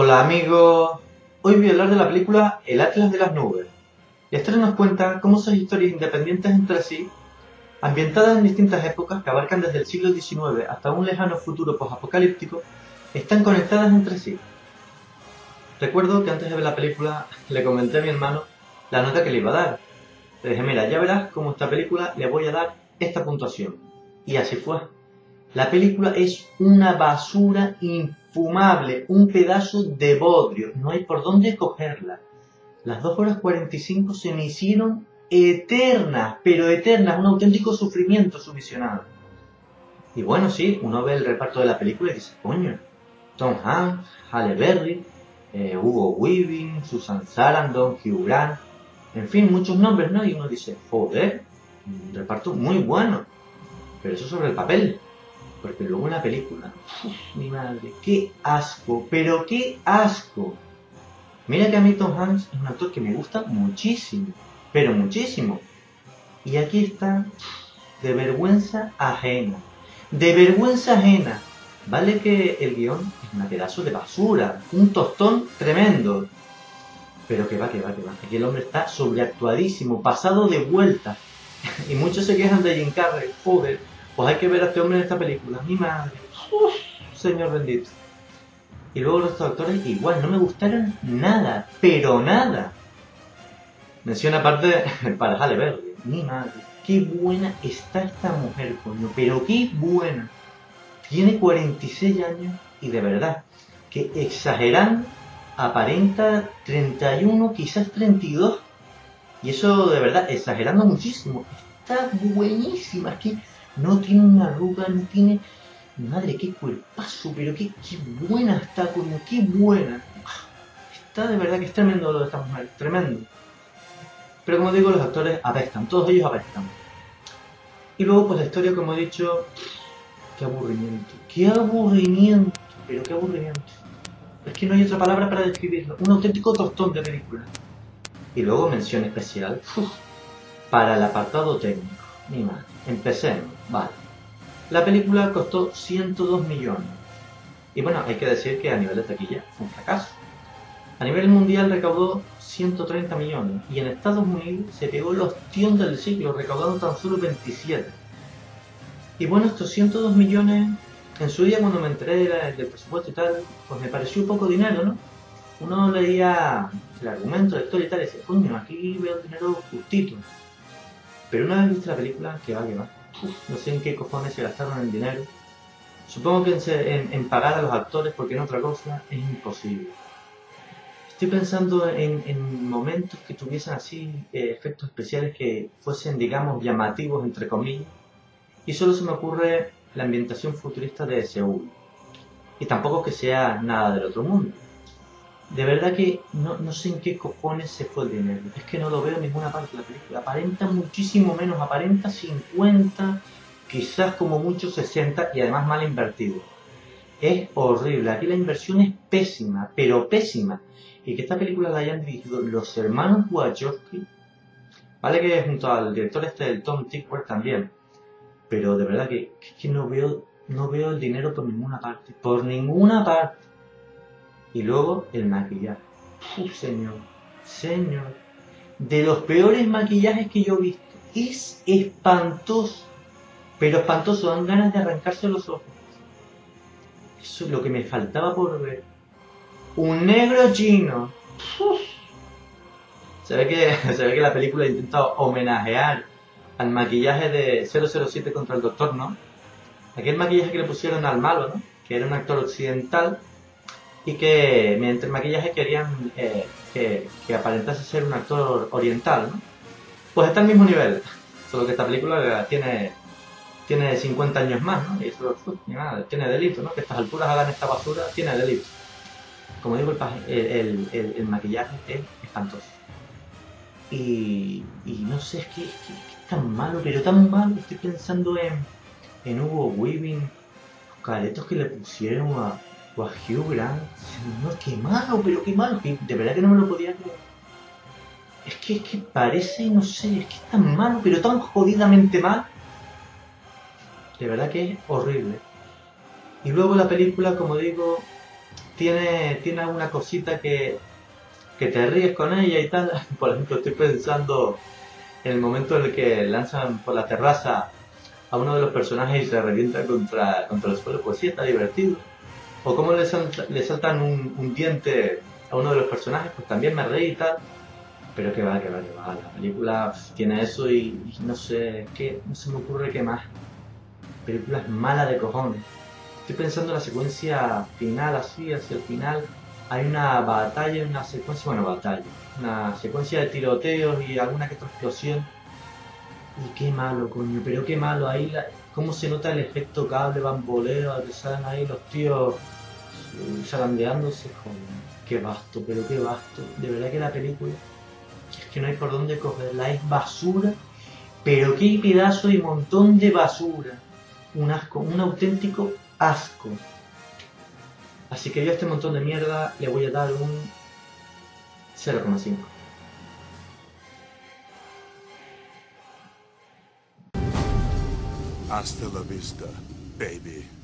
Hola amigos, hoy voy a hablar de la película El Atlas de las Nubes. La historia nos cuenta cómo esas historias independientes entre sí, ambientadas en distintas épocas que abarcan desde el siglo XIX hasta un lejano futuro posapocalíptico, están conectadas entre sí. Recuerdo que antes de ver la película le comenté a mi hermano la nota que le iba a dar. Le dije, mira, ya verás cómo esta película le voy a dar esta puntuación. Y así fue. La película es una basura infumable, un pedazo de bodrio, no hay por dónde cogerla. Las 2 horas 45 se me hicieron eternas, pero eternas, un auténtico sufrimiento su visionado. Y bueno, sí, uno ve el reparto de la película y dice, coño, Tom Hanks, Halle Berry, Hugo Weaving, Susan Sarandon, Hugh Grant, en fin, muchos nombres, ¿no? Y uno dice, joder, un reparto muy bueno, pero eso sobre el papel. Porque luego en la película, mi madre, qué asco, pero qué asco. Mira que a mí Tom Hanks es un actor que me gusta muchísimo, pero muchísimo. Y aquí está, de vergüenza ajena. De vergüenza ajena. Vale que el guión es un pedazo de basura, un tostón tremendo. Pero que va. Aquí el hombre está sobreactuadísimo, pasado de vuelta. Y muchos se quejan de Jim Carrey, joder. Pues hay que ver a este hombre en esta película. Mi madre. Uf, señor bendito. Y luego los actores igual, no me gustaron nada. Pero nada. Mención aparte para Halle Berry. Mi madre. Qué buena está esta mujer, coño. Pero qué buena. Tiene 46 años y de verdad que exagerando aparenta 31, quizás 32. Y eso de verdad, exagerando muchísimo. Está buenísima. Es que no tiene una arruga, no tiene... Madre, qué cuerpazo, pero qué buena está, como qué buena. Está de verdad que es tremendo lo de esta mujer, tremendo. Pero como digo, los actores apestan, todos ellos apestan. Y luego pues la historia, como he dicho, qué aburrimiento, pero qué aburrimiento. Es que no hay otra palabra para describirlo, un auténtico tostón de película. Y luego mención especial, para el apartado técnico. Mi madre, empecemos, vale. La película costó 102 millones. Y bueno, hay que decir que a nivel de taquilla fue un fracaso. A nivel mundial recaudó 130 millones y en Estados Unidos se pegó el ostión del siglo, recaudando tan solo 27. Y bueno, estos 102 millones, en su día cuando me enteré del presupuesto y tal, pues me pareció poco dinero, ¿no? Uno leía el argumento, la historia y tal, y decía, coño, aquí veo el dinero justito. Pero una vez viste la película, que va. No sé en qué cojones se gastaron el dinero. Supongo que en pagar a los actores, porque en otra cosa es imposible. Estoy pensando en momentos que tuviesen así efectos especiales que fuesen, digamos, llamativos, entre comillas. Y solo se me ocurre la ambientación futurista de Seúl. Y tampoco que sea nada del otro mundo. De verdad que no sé en qué cojones se fue el dinero. Es que no lo veo en ninguna parte de la película. Aparenta muchísimo menos, aparenta 50, quizás como mucho 60 y además mal invertido. Es horrible. Aquí la inversión es pésima, pero pésima. Y que esta película la hayan dirigido los hermanos Wachowski, vale que junto al director del Tom Tykwer también. Pero de verdad que no veo el dinero por ninguna parte. Por ninguna parte. Y luego el maquillaje. Señor. De los peores maquillajes que yo he visto. Es espantoso. Pero espantoso, dan ganas de arrancarse los ojos. Eso es lo que me faltaba por ver. Un negro chino. Se ve que la película ha intentado homenajear al maquillaje de 007 contra el Doctor, ¿no? Aquel maquillaje que le pusieron al malo, ¿no? Que era un actor occidental y que mediante el maquillaje querían que aparentase ser un actor oriental, ¿no? Pues está al mismo nivel, solo que esta película tiene 50 años más, ¿no? Y eso nada, tiene delito, ¿no? Que a estas alturas hagan esta basura, tiene delito. Como digo, el maquillaje es espantoso. Y no sé, es que es tan malo, pero tan malo. Estoy pensando en Hugo Weaving, los caretos que le pusieron a Hugh Grant. No, qué malo, pero qué malo. Que de verdad que no me lo podía creer. Es que parece, no sé, es que es tan malo, pero tan jodidamente mal. De verdad que es horrible. Y luego la película, como digo, tiene alguna cosita que te ríes con ella y tal. Por ejemplo, estoy pensando en el momento en el que lanzan por la terraza a uno de los personajes y se revienta contra el suelo, pues sí, está divertido. O cómo le saltan un diente a uno de los personajes, pues también me reí y tal. Pero que va, que va, que va. La película tiene eso y no sé, no se me ocurre qué más. La película es mala de cojones. Estoy pensando en la secuencia final, así, hacia el final. Hay una batalla, una secuencia, bueno, batalla. Una secuencia de tiroteos y alguna que otra explosión. Y qué malo, coño, pero qué malo. Ahí, cómo se nota el efecto cable, bamboleo, que salen ahí los tíos zarandeándose. Joder, qué vasto, pero qué vasto. De verdad que la película es que no hay por dónde cogerla, es basura, pero qué pedazo de montón de basura. Un asco, un auténtico asco. Así que yo a este montón de mierda le voy a dar un 0,5. Hasta la vista, baby.